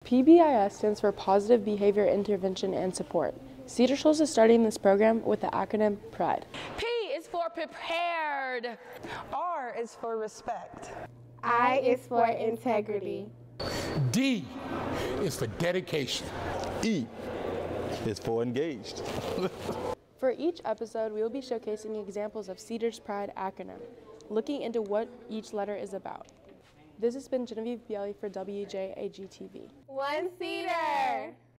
PBIS stands for Positive Behavior Intervention and Support. Cedar Shoals is starting this program with the acronym PRIDE. P is for prepared. R is for respect. I is for integrity. D is for dedication. E is for engaged. For each episode, we will be showcasing examples of Cedar's PRIDE acronym, looking into what each letter is about. This has been Genevieve Bialy for WJAG-TV. One Cedar!